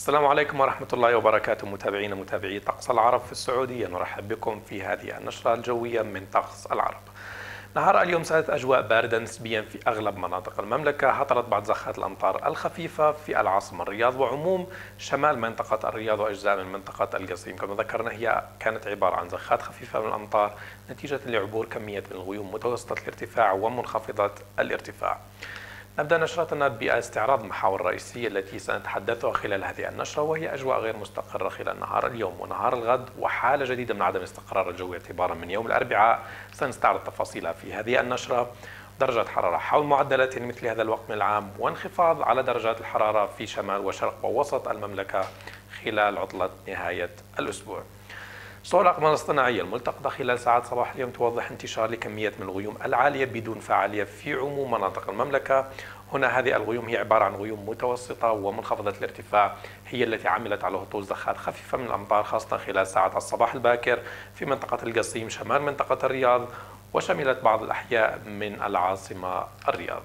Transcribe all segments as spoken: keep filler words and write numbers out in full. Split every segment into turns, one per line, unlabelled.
السلام عليكم ورحمة الله وبركاته. متابعينا متابعي طقس العرب في السعودية، نرحب بكم في هذه النشرة الجوية من طقس العرب. نهار اليوم سادت أجواء باردة نسبيا في أغلب مناطق المملكة، هطلت بعض زخات الأمطار الخفيفة في العاصمة الرياض وعموم شمال منطقة الرياض وأجزاء من منطقة القصيم. كما ذكرنا هي كانت عبارة عن زخات خفيفة من الأمطار نتيجة لعبور كمية من الغيوم متوسطة الارتفاع ومنخفضة الارتفاع. نبدأ نشرتنا باستعراض المحاور الرئيسية التي سنتحدثها خلال هذه النشرة، وهي أجواء غير مستقرة خلال نهار اليوم ونهار الغد، وحالة جديدة من عدم الاستقرار الجوي اعتبارا من يوم الأربعاء سنستعرض تفاصيلها في هذه النشرة. درجة حرارة حول معدلات مثل هذا الوقت من العام، وانخفاض على درجات الحرارة في شمال وشرق ووسط المملكة خلال عطلة نهاية الأسبوع. صور الأقمار الاصطناعية الملتقطة خلال ساعات صباح اليوم توضح انتشار لكمية من الغيوم العالية بدون فعالية في عموم مناطق المملكة. هنا هذه الغيوم هي عبارة عن غيوم متوسطة ومنخفضة الارتفاع، هي التي عملت على هطول زخات خفيفة من الأمطار خاصة خلال ساعات الصباح الباكر في منطقة القصيم شمال منطقة الرياض، وشملت بعض الأحياء من العاصمة الرياض.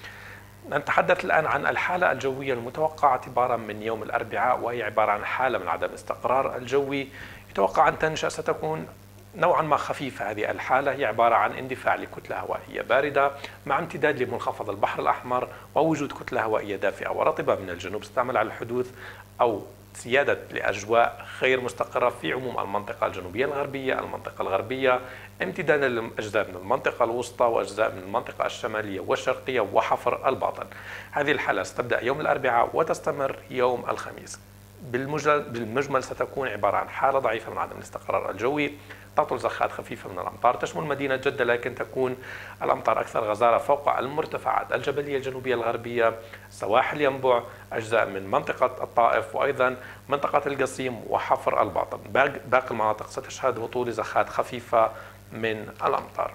نتحدث الآن عن الحالة الجوية المتوقعة اعتبارا من يوم الأربعاء، وهي عبارة عن حالة من عدم الاستقرار الجوي يتوقع أن تنشأ، ستكون نوعا ما خفيفة. هذه الحالة هي عبارة عن اندفاع لكتلة هوائية باردة مع امتداد لمنخفض البحر الأحمر ووجود كتلة هوائية دافئة ورطبة من الجنوب ستعمل على الحدوث أو سيادة لأجواء غير مستقرة في عموم المنطقة الجنوبية الغربية، المنطقة الغربية، امتدادا لأجزاء من المنطقة الوسطى وأجزاء من المنطقة الشمالية والشرقية وحفر الباطن. هذه الحالة ستبدأ يوم الأربعاء وتستمر يوم الخميس. بالمجمل, بالمجمل ستكون عبارة عن حالة ضعيفة من عدم الاستقرار الجوي، تطل زخات خفيفة من الأمطار تشمل مدينة جدة، لكن تكون الأمطار أكثر غزارة فوق المرتفعات الجبلية الجنوبية الغربية، سواحل ينبع، أجزاء من منطقة الطائف، وأيضا منطقة القصيم وحفر الباطن. باقي المناطق ستشهد هطول زخات خفيفة من الأمطار.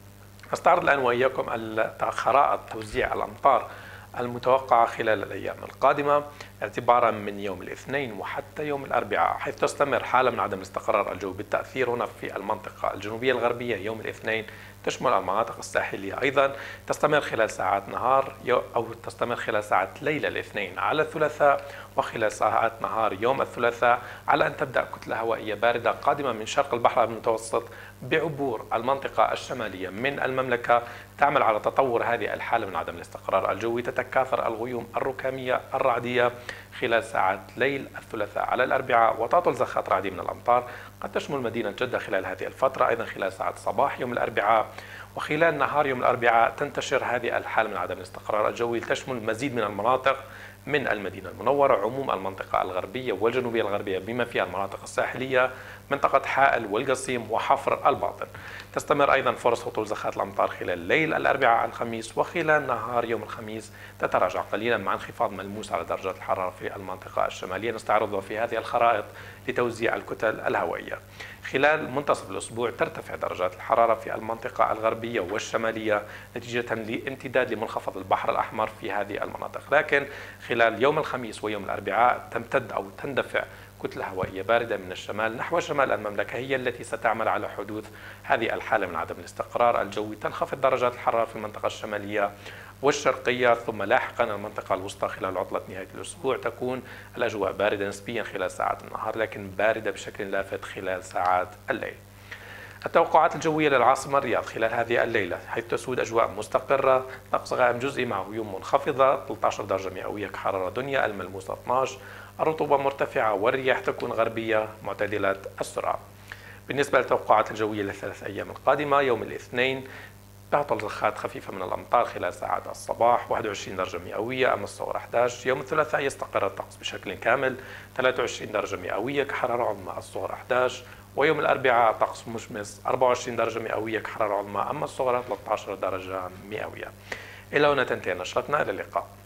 نستعرض الآن وإياكم خرائط توزيع الأمطار المتوقعة خلال الأيام القادمة اعتبارا من يوم الاثنين وحتى يوم الأربعاء، حيث تستمر حالة من عدم الاستقرار الجوي بالتأثير هنا في المنطقة الجنوبية الغربية يوم الاثنين، تشمل المناطق الساحلية أيضا، تستمر خلال ساعات نهار أو تستمر خلال ساعات ليلة الاثنين على الثلاثاء، وخلال ساعات نهار يوم الثلاثاء على أن تبدأ كتلة هوائية باردة قادمة من شرق البحر المتوسط بعبور المنطقة الشمالية من المملكة تعمل على تطور هذه الحالة من عدم الاستقرار الجوي. تتكاثر الغيوم الركامية الرعدية خلال ساعات ليل الثلاثاء على الأربعاء، وتطل زخات رعدية من الأمطار قد تشمل مدينة جدة خلال هذه الفترة أيضا خلال ساعات صباح يوم الأربعاء، وخلال نهار يوم الأربعاء تنتشر هذه الحالة من عدم الاستقرار الجوي تشمل مزيد من المناطق من المدينة المنورة، عموم المنطقة الغربية والجنوبية الغربية بما فيها المناطق الساحلية، منطقة حائل والقصيم وحفر الباطن. تستمر أيضا فرص هطول زخات الأمطار خلال ليل الأربعاء على الخميس، وخلال نهار يوم الخميس تتراجع قليلا مع انخفاض ملموس على درجات الحرارة في المنطقة الشمالية. نستعرضها في هذه الخرائط لتوزيع الكتل الهوائية. خلال منتصف الأسبوع ترتفع درجات الحرارة في المنطقة الغربية والشمالية نتيجة لامتداد لمنخفض البحر الأحمر في هذه المناطق، لكن خلال يوم الخميس ويوم الأربعاء تمتد أو تندفع كتلة هوائية باردة من الشمال نحو شمال المملكة، هي التي ستعمل على حدوث هذه الحالة من عدم الاستقرار الجوي. تنخفض درجات الحرارة في المنطقة الشمالية والشرقية، ثم لاحقا المنطقة الوسطى خلال عطلة نهاية الأسبوع تكون الأجواء باردة نسبيا خلال ساعات النهار، لكن باردة بشكل لافت خلال ساعات الليل. التوقعات الجوية للعاصمة الرياض خلال هذه الليلة، حيث تسود أجواء مستقرة، طقس غائم جزئي مع غيوم منخفضة، ثلاثة عشر درجة مئوية كحرارة دنيا، الملموسة اثني عشر، الرطوبة مرتفعة والرياح تكون غربية معتدلة السرعة. بالنسبة للتوقعات الجوية للثلاث أيام القادمة، يوم الاثنين تعطل زخات خفيفة من الأمطار خلال ساعات الصباح واحد وعشرين درجة مئوية أما الصغرى أحد عشر. يوم الثلاثاء يستقر الطقس بشكل كامل ثلاثة وعشرين درجة مئوية كحرارة عظمى الصغرى أحد عشر، ويوم الأربعاء طقس مشمس أربعة وعشرين درجة مئوية كحرارة عظمى أما الصغرى ثلاثة عشر درجة مئوية. إلى هنا تنتهي نشرتنا، إلى اللقاء.